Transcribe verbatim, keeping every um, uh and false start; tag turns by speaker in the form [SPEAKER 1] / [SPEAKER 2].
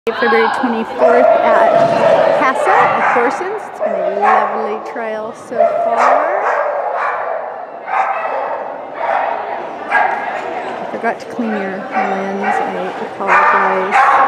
[SPEAKER 1] February twenty-fourth at Casa at Corson's. It's been a lovely trail so far. I forgot to clean your lens. I apologize.